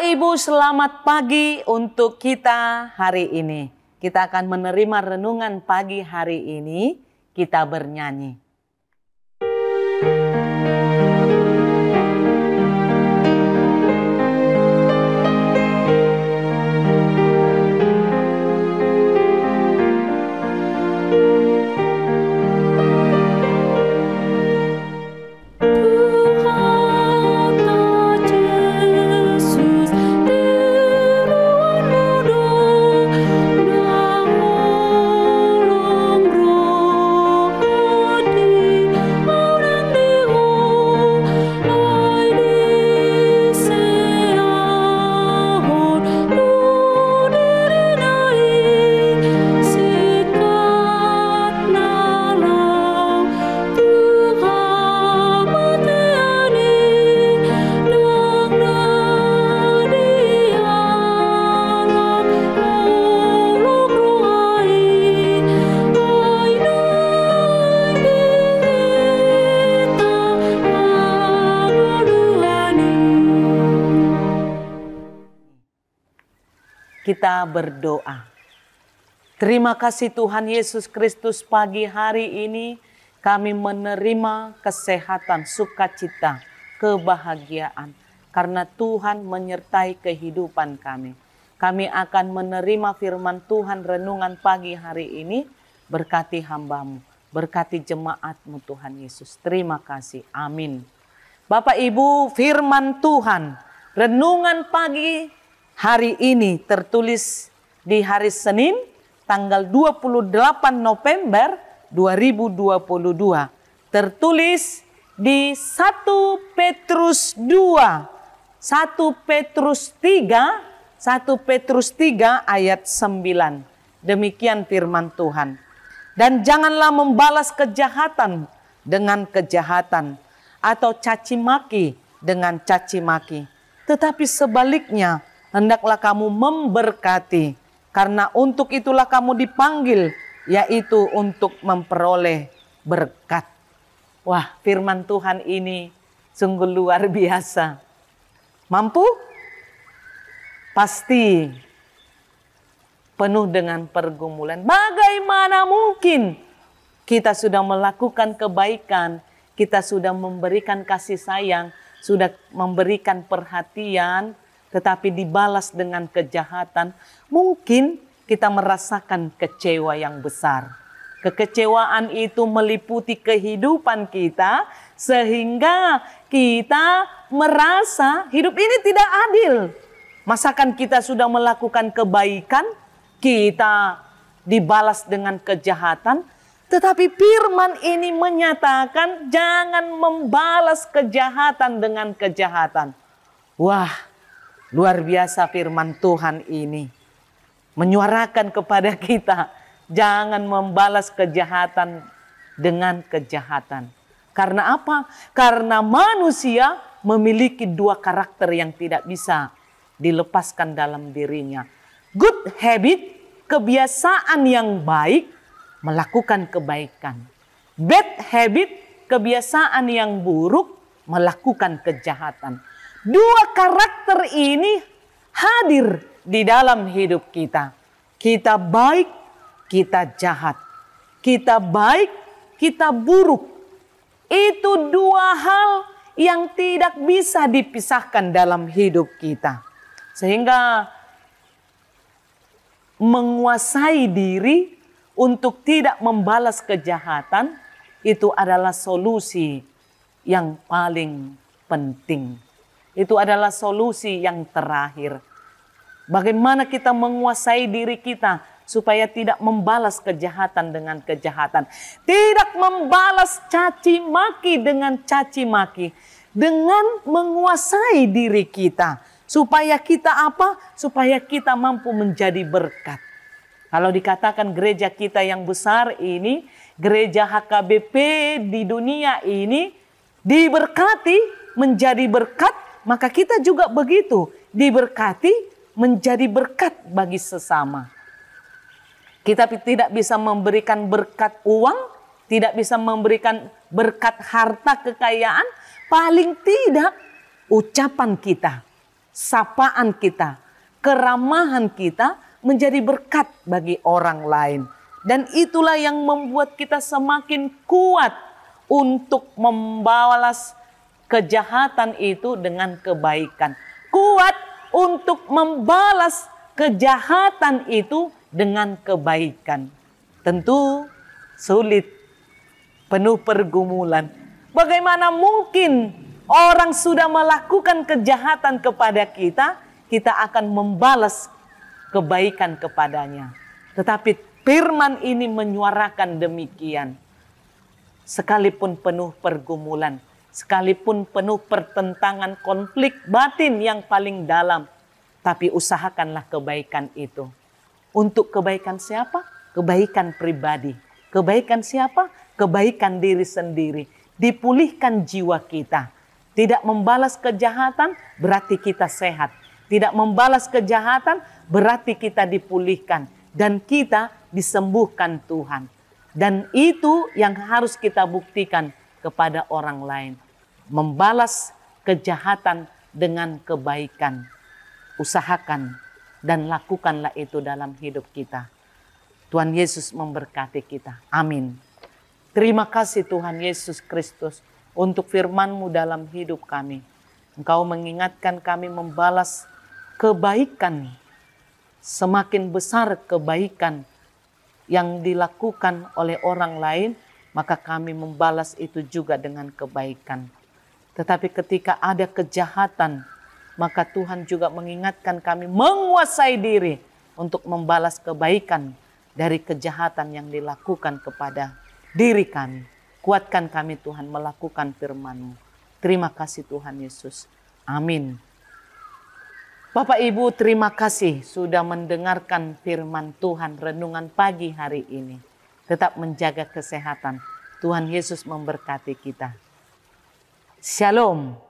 Ibu, selamat pagi untuk kita hari ini. Kita akan menerima renungan pagi hari ini. Kita bernyanyi. Kita berdoa. Terima kasih Tuhan Yesus Kristus, pagi hari ini kami menerima kesehatan, sukacita, kebahagiaan. Karena Tuhan menyertai kehidupan kami. Kami akan menerima firman Tuhan renungan pagi hari ini. Berkati hamba-Mu, berkati jemaat-Mu Tuhan Yesus. Terima kasih. Amin. Bapak Ibu, firman Tuhan, renungan pagi hari ini tertulis di hari Senin tanggal 28 November 2022. Tertulis di 1 Petrus 2, 1 Petrus 3 ayat 9. Demikian firman Tuhan. Dan janganlah membalas kejahatan dengan kejahatan atau caci maki dengan caci maki. Tetapi sebaliknya, hendaklah kamu memberkati, karena untuk itulah kamu dipanggil, yaitu untuk memperoleh berkat. Wah, firman Tuhan ini sungguh luar biasa. Mampu? Pasti penuh dengan pergumulan. Bagaimana mungkin kita sudah melakukan kebaikan, kita sudah memberikan kasih sayang, sudah memberikan perhatian, tetapi dibalas dengan kejahatan. Mungkin kita merasakan kecewa yang besar. Kekecewaan itu meliputi kehidupan kita, sehingga kita merasa hidup ini tidak adil. Masakan kita sudah melakukan kebaikan, kita dibalas dengan kejahatan. Tetapi firman ini menyatakan jangan membalas kejahatan dengan kejahatan. Wah, luar biasa firman Tuhan ini. Menyuarakan kepada kita, jangan membalas kejahatan dengan kejahatan. Karena apa? Karena manusia memiliki dua karakter yang tidak bisa dilepaskan dalam dirinya. Good habit, kebiasaan yang baik, melakukan kebaikan. Bad habit, kebiasaan yang buruk, melakukan kejahatan. Dua karakter ini hadir di dalam hidup kita. Kita baik, kita jahat. Kita baik, kita buruk. Itu dua hal yang tidak bisa dipisahkan dalam hidup kita. Sehingga menguasai diri untuk tidak membalas kejahatan itu adalah solusi yang paling penting. Itu adalah solusi yang terakhir. Bagaimana kita menguasai diri kita supaya tidak membalas kejahatan dengan kejahatan. Tidak membalas caci maki dengan caci maki. Dengan menguasai diri kita. Supaya kita apa? Supaya kita mampu menjadi berkat. Kalau dikatakan gereja kita yang besar ini, gereja HKBP di dunia ini diberkati menjadi berkat. Maka kita juga begitu, diberkati menjadi berkat bagi sesama. Kita tidak bisa memberikan berkat uang, tidak bisa memberikan berkat harta kekayaan, paling tidak ucapan kita sapaan kita, keramahan kita menjadi berkat bagi orang lain. Dan itulah yang membuat kita semakin kuat untuk membalas kejahatan itu dengan kebaikan. Kuat untuk membalas kejahatan itu dengan kebaikan. Tentu sulit, penuh pergumulan. Bagaimana mungkin orang sudah melakukan kejahatan kepada kita, kita akan membalas kebaikan kepadanya. Tetapi firman ini menyuarakan demikian. Sekalipun penuh pergumulan, sekalipun penuh pertentangan, konflik batin yang paling dalam, tapi usahakanlah kebaikan itu. Untuk kebaikan siapa? Kebaikan pribadi. Kebaikan siapa? Kebaikan diri sendiri. Dipulihkan jiwa kita. Tidak membalas kejahatan berarti kita sehat. Tidak membalas kejahatan berarti kita dipulihkan. Dan kita disembuhkan Tuhan. Dan itu yang harus kita buktikan kepada orang lain. Membalas kejahatan dengan kebaikan. Usahakan dan lakukanlah itu dalam hidup kita. Tuhan Yesus memberkati kita. Amin. Terima kasih Tuhan Yesus Kristus untuk firman-Mu dalam hidup kami. Engkau mengingatkan kami membalas kebaikan. Semakin besar kebaikan yang dilakukan oleh orang lain, maka kami membalas itu juga dengan kebaikan. Tetapi ketika ada kejahatan, maka Tuhan juga mengingatkan kami menguasai diri untuk membalas kebaikan dari kejahatan yang dilakukan kepada diri kami. Kuatkan kami Tuhan melakukan firman-Mu. Terima kasih Tuhan Yesus. Amin. Bapak Ibu, terima kasih sudah mendengarkan firman Tuhan renungan pagi hari ini. Tetap menjaga kesehatan. Tuhan Yesus memberkati kita. Shalom.